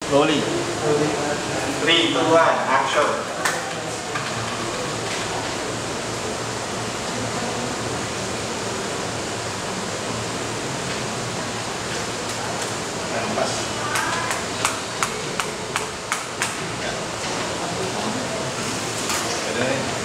Rolling. 3, 2, 1, action. Pas. Pwede rin.